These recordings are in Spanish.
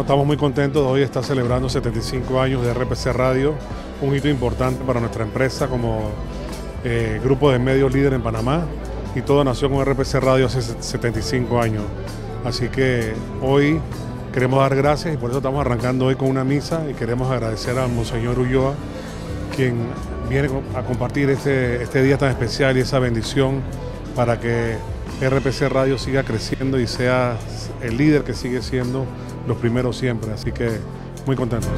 estamos muy contentos de hoy estar celebrando 75 años de RPC Radio, un hito importante para nuestra empresa como grupo de medios líder en Panamá, y todo nació con RPC Radio hace 75 años. Así que hoy queremos dar gracias y por eso estamos arrancando hoy con una misa y queremos agradecer a Monseñor Ulloa, quien viene a compartir este día tan especial y esa bendición para que RPC Radio siga creciendo y sea el líder que sigue siendo los primeros siempre. Así que muy contentos.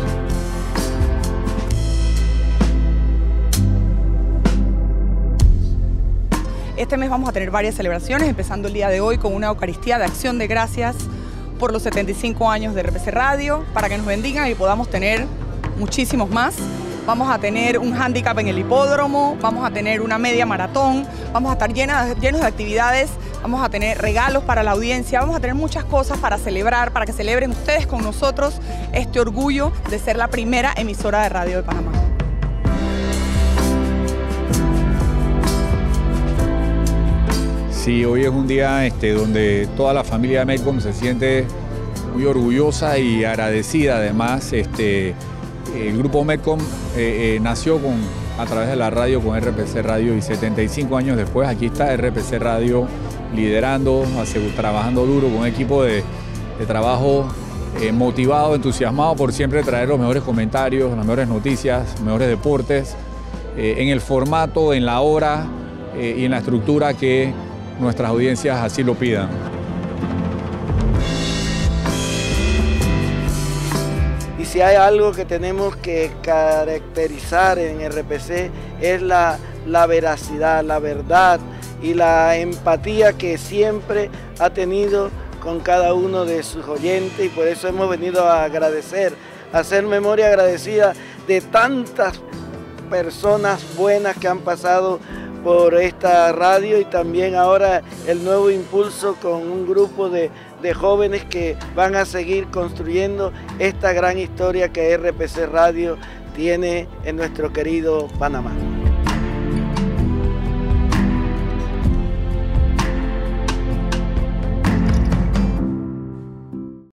Este mes vamos a tener varias celebraciones, empezando el día de hoy con una Eucaristía de acción de gracias por los 75 años de RPC Radio, para que nos bendigan y podamos tener muchísimos más. Vamos a tener un handicap en el hipódromo, vamos a tener una media maratón, vamos a estar llenos de actividades, vamos a tener regalos para la audiencia, vamos a tener muchas cosas para celebrar, para que celebren ustedes con nosotros este orgullo de ser la primera emisora de radio de Panamá. Sí, hoy es un día donde toda la familia de Medcom se siente muy orgullosa y agradecida. Además, el grupo Medcom nació a través de la radio con RPC Radio, y 75 años después aquí está RPC Radio liderando, trabajando duro con un equipo de trabajo motivado, entusiasmado por siempre traer los mejores comentarios, las mejores noticias, los mejores deportes, en el formato, en la hora y en la estructura que nuestras audiencias así lo pidan. Y si hay algo que tenemos que caracterizar en RPC es la veracidad, la verdad y la empatía que siempre ha tenido con cada uno de sus oyentes, y por eso hemos venido a agradecer, a hacer memoria agradecida de tantas personas buenas que han pasado por esta radio, y también ahora el nuevo impulso con un grupo de jóvenes que van a seguir construyendo esta gran historia que RPC Radio tiene en nuestro querido Panamá.